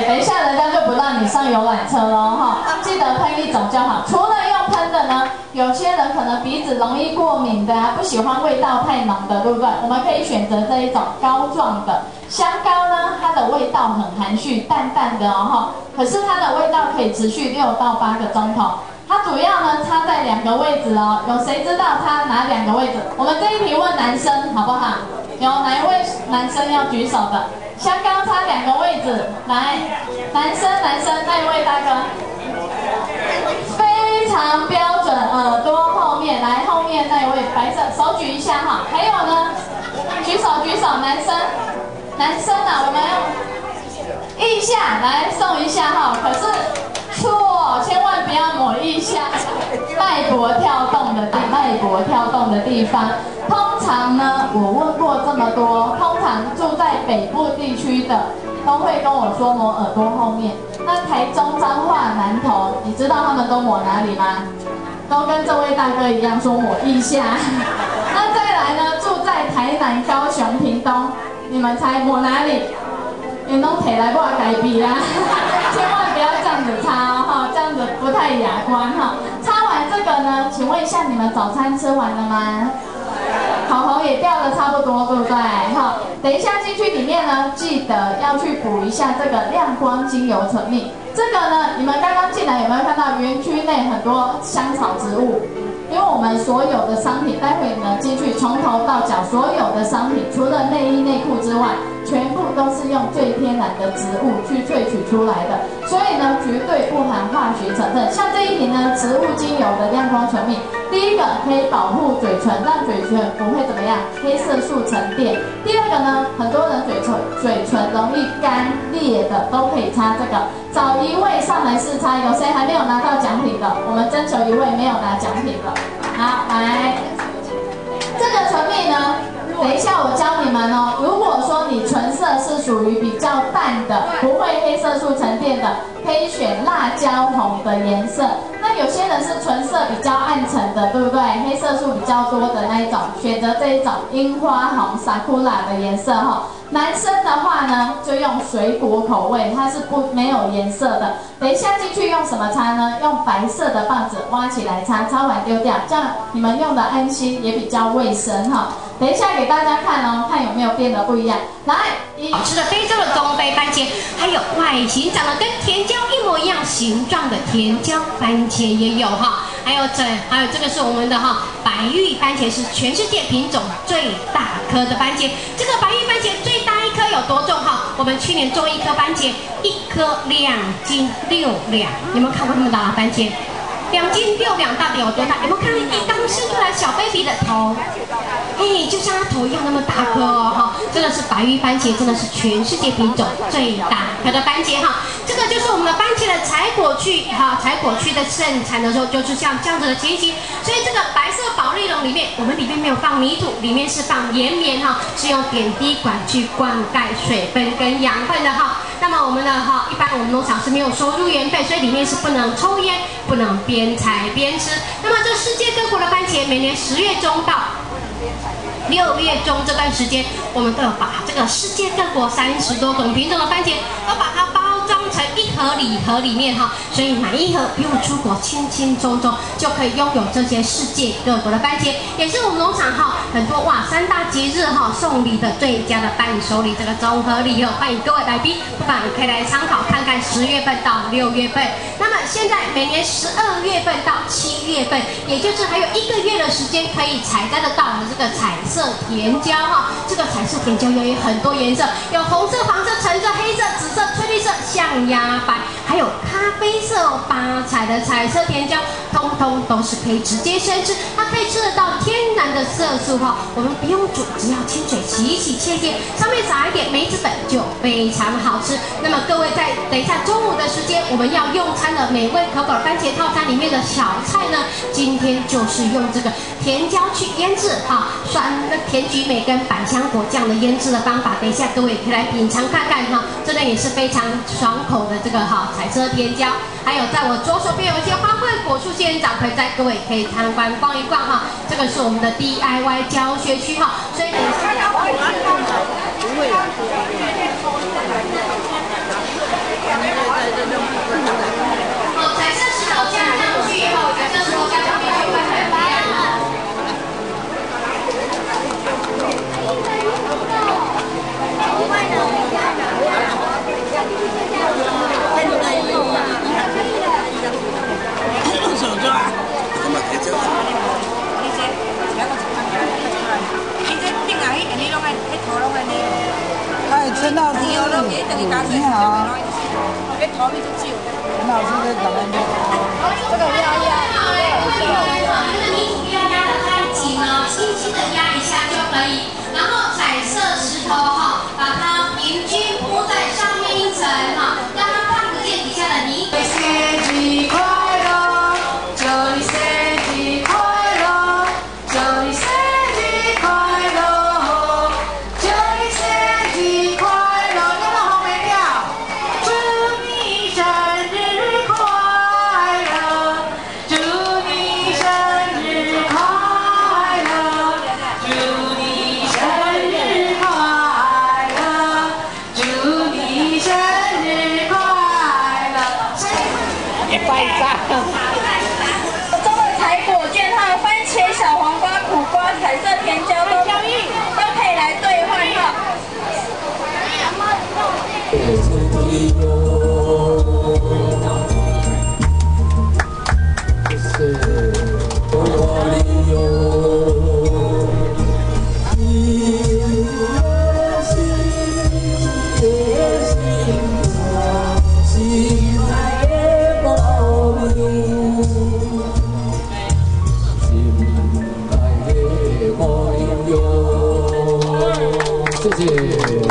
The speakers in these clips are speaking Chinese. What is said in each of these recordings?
等一下人家就不让你上游览车喽哈，记得喷一种就好。除了用喷的呢，有些人可能鼻子容易过敏的啊，不喜欢味道太浓的，对不对？我们可以选择这一种膏状的香膏呢，它的味道很含蓄，淡淡的哦，可是它的味道可以持续6到8个钟头。它主要呢插在2个位置哦，有谁知道插哪2个位置？我们这一题问男生好不好？有哪一位男生要举手的？香膏插2个位置，来，男生那一位大哥，非常标准，耳朵后面，来后面那一位白色，手举一下哈。还有呢，举手，男生啊，我们用腋下来送一下哈，可是错，千万不要抹腋下，脉搏跳动的地方。通常呢，我问过这么多，通常住在北部地区的都会跟我说抹耳朵后面。那台中、彰化、南投，你知道他们都抹哪里吗？都跟这位大哥一样说抹腋下。那再来呢，住在台南、高雄、屏东，你们猜抹哪里？你弄起来我改笔啦，千万不要这样子擦哈，这样子不太雅观哈。擦完这个呢，请问一下你们早餐吃完了吗？口红也掉的差不多，对不对？哈，等一下进去里面呢，记得要去补一下这个亮光精油唇蜜。这个呢，你们刚刚进来有没有看到园区内很多香草植物？因为我们所有的商品，待会你们进去从头到脚所有的商品，除了内衣内裤之外，全部都是用最天然的植物去萃取出来的，所以呢，绝对不含化学成分。像这一瓶呢，植物精油的亮光唇蜜，第一个可以保护嘴唇，让嘴唇不会怎么样，黑色素沉淀。第二个呢，很多人嘴唇容易干裂的，都可以擦这个。找一位上来试擦，有谁还没有拿到奖品的？我们征求一位没有拿奖品的。好，来，这个唇蜜呢，等一下我教你们哦。如果说你唇色是属于比较淡的，不会黑色素沉淀的，可以选辣椒红的颜色。那有些人是唇色比较暗沉的，对不对？黑色素比较多的那一种，选择这一种樱花红 sakura 的颜色哈。男生的话呢，就用水果口味，它是没有颜色的。等一下进去用什么擦呢？用白色的棒子挖起来擦，擦完丢掉，这样你们用的安心，也比较卫生哈。等一下给大家看哦，看有没有变得不一样。来， 好吃的非洲的东非番茄，还有外形长得跟甜椒一模一样形状的甜椒番茄也有哈。还有这个是我们的白玉番茄，是全世界品种最大颗的番茄。这个白玉番茄最大一颗有多重哈？我们去年种一颗番茄，1颗2斤6两。有没有看过那么大的番茄？2斤6两到底有多大？有没有看到一刚生出来小 baby 的头？嘿，就像它头一样那么大颗哦哈！真的是白玉番茄，真的是全世界品种最大颗的番茄哈。这个就是我们的番茄的采果区哈，采果区的盛产的时候就是像这样子的情形。所以这个白色保丽龙里面，我们里面没有放泥土，里面是放岩棉哈，是用点滴管去灌溉水分跟养分的哈。那么我们的一般我们农场是没有收入园费，所以里面是不能抽烟，不能边采边吃。那么这世界各国的番茄，每年10月中到6月中这段时间，我们都有把这个世界各国30多种品种的番茄，都把它包装成一盒礼盒里面哈，所以买一盒不用出国，轻轻松松就可以拥有这些世界各国的番茄，也是我们农场很多3大节日送礼的最佳的伴手礼，这个综合礼哦，欢迎各位来宾，不妨也可以来参考看看10月份到6月份。那么现在每年12月份到7月份，也就是还有1个月的时间可以采摘得到的这个彩色甜椒哈，这个彩色甜椒有很多颜色，有红色、黄色、橙色、黑色、紫色、翠绿色、象牙白，还有咖啡色8彩的彩色甜椒，通通都是可以直接生吃，它可以吃得到天然的色素哈，我们不用煮，只要清水洗一洗切片，上面撒一点梅子粉就非常好吃。那么各位在等一下中午的时间，我们要用餐的美味可口的番茄套餐里面的小菜呢，今天就是用这个甜椒去腌制酸的甜菊美跟百香果酱的腌制的方法，等一下各位可以来品尝看看真的也是非常爽口的这个彩色甜椒。还有在我左手边有一些花卉果树仙人掌，各位可以参观逛一逛这个是我们的 DIY 教学区所以等一下。 彩色石头加上去以后，彩色石头加上去就会很亮哦。 哎，陈老师，你好。陈老师在讲呢。这个压。 泥土不要压得太紧哦，轻轻的压一下就可以。然后彩色石头哈，把它平均铺在上面一层哈，让它看不见底下的泥。 生日快乐，祝你生日快乐，祝你生日快乐，祝你生日快乐。你们后面跳，祝你生日快乐，祝你生日快乐，祝你生日快乐，祝你生日快乐。 拜赞。 中的采果券号、番茄、小黄瓜、苦瓜、彩色甜椒都可以来兑换哈。 谢谢。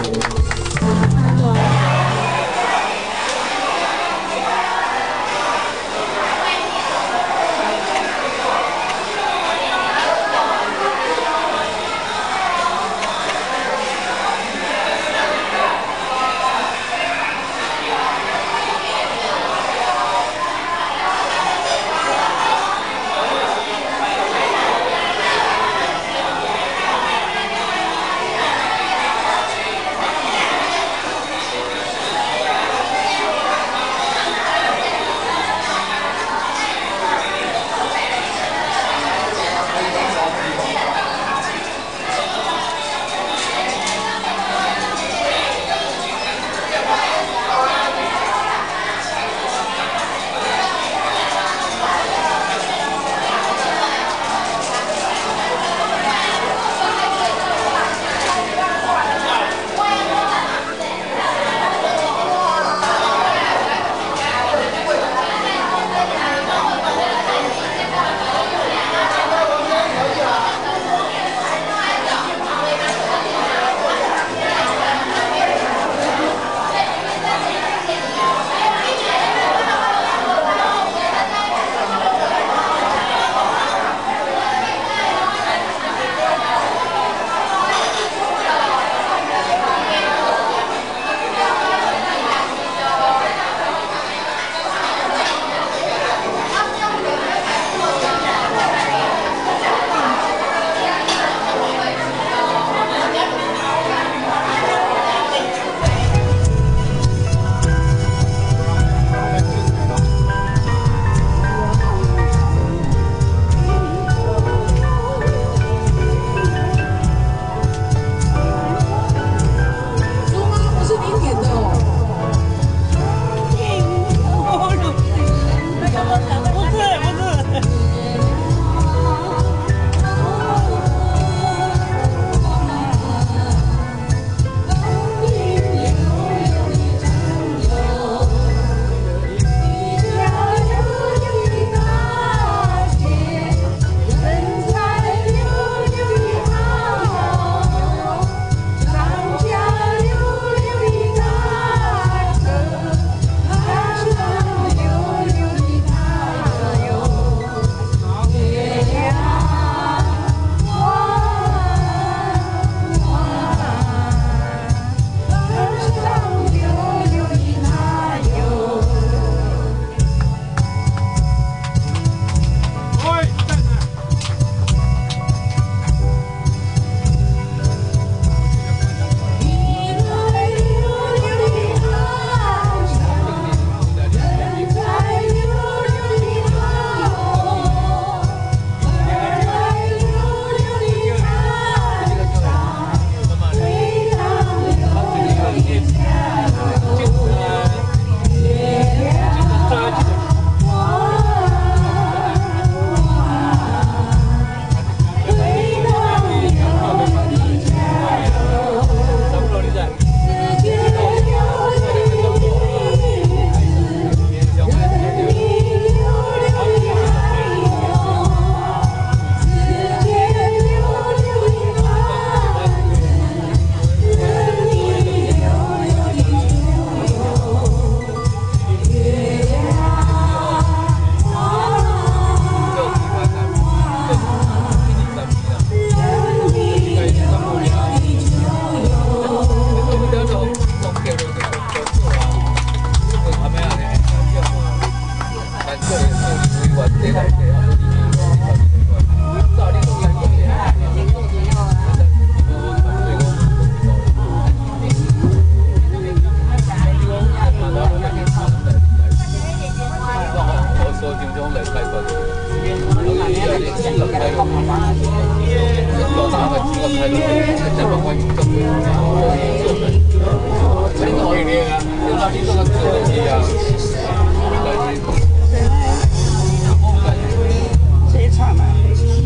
谁唱的？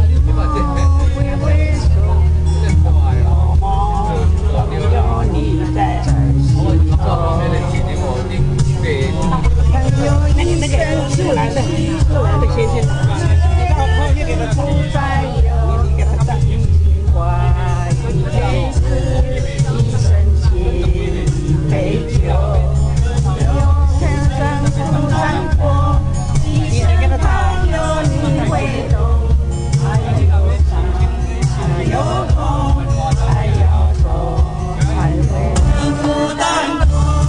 那个是来的，谢谢。然后后面给他唱。你给他唱。花一辈子，一生情，杯酒，天上风山坡，你给他唱。你会懂，还有伤，还有痛，还要走，还会孤单。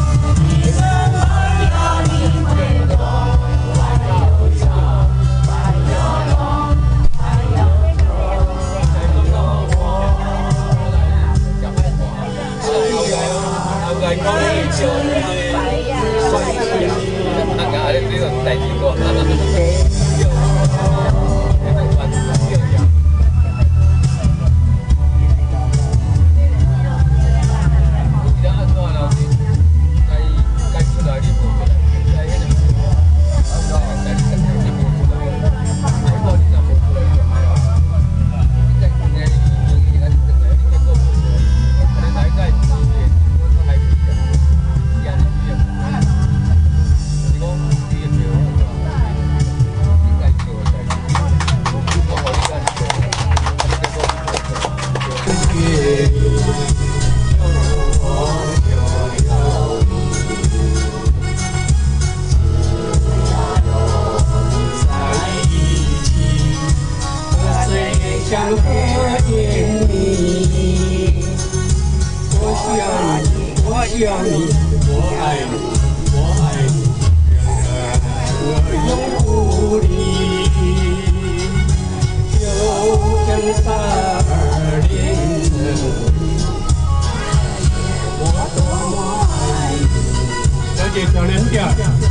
小莲调。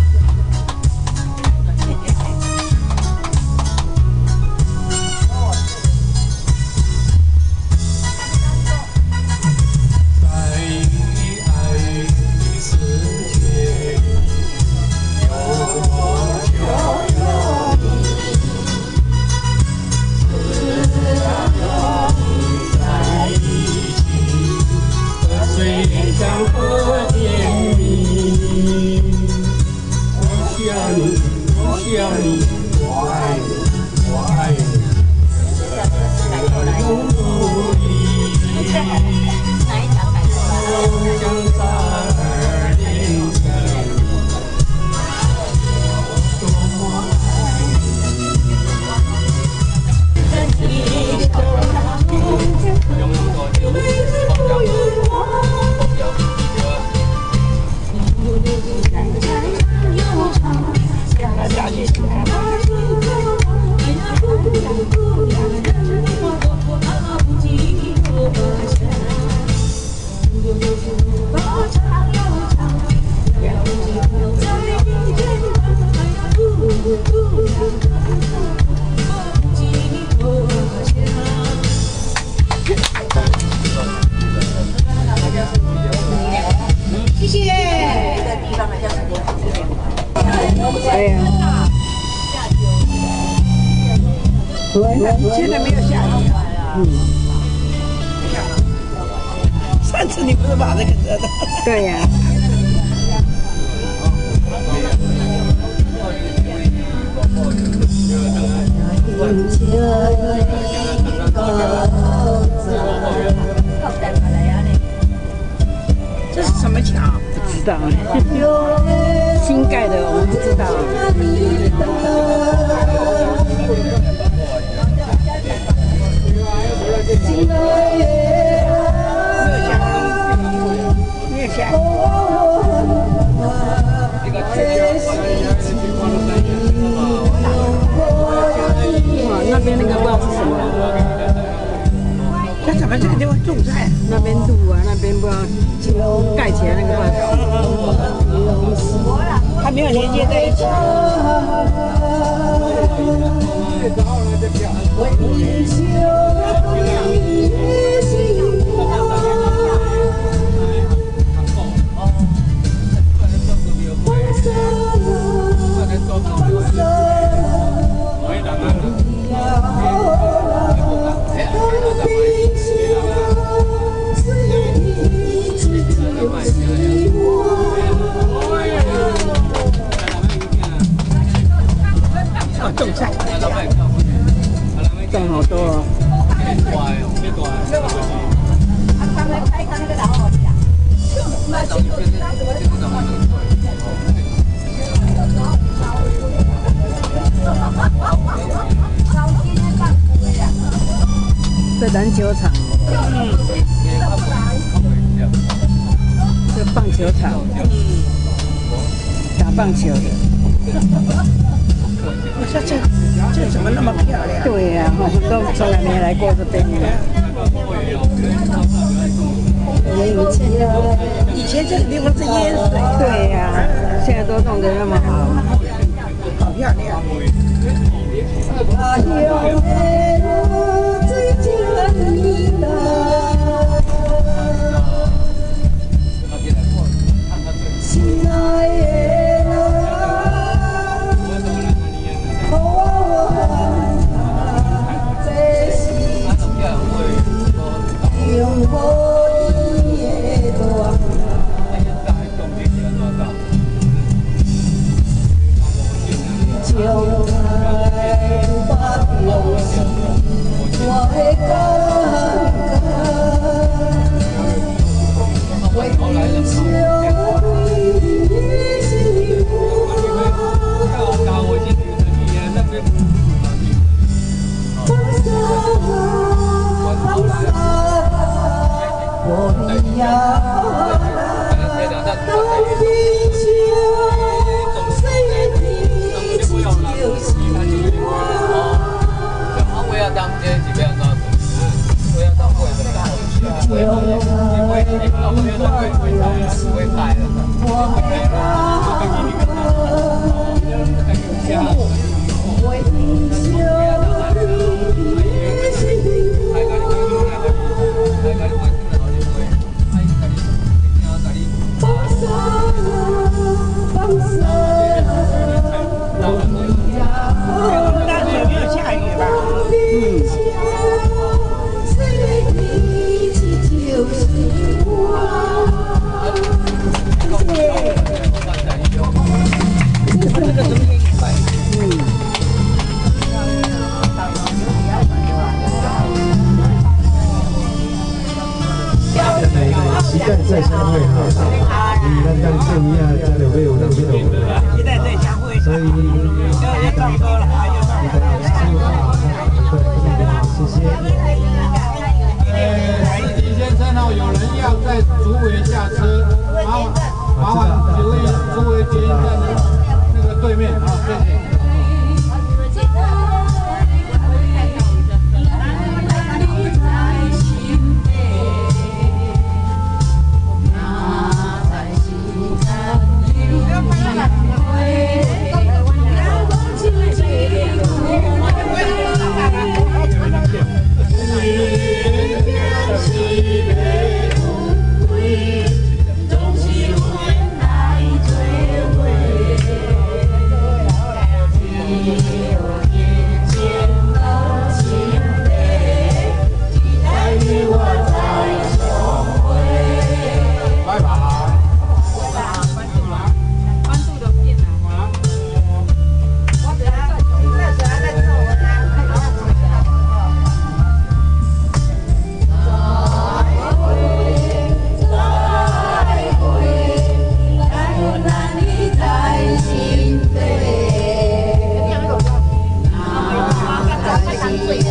现在没有下雨啊。上次你不是把这个折的？对呀。这是什么桥？不知道。新盖的，我们不知道。那边那个不知道是什么。它怎么这个地方种菜？那边路啊，那边不知道盖起来那个还没有连接在一起。 种菜，种好多哦。这篮球场，这棒球场，打棒球的。我说这怎么那么漂亮？对呀，我都从来没来过这边。以前这个地方是淹水。对呀，现在都弄得那么好，好漂亮。 再相会哈，与咱当正一啊，交流会有人会有的，期待再相会，所以也差不多了，谢谢。 司机先生哦，有人要在竹围下车，麻烦请问竹围捷运站的那个对面啊，谢谢。 最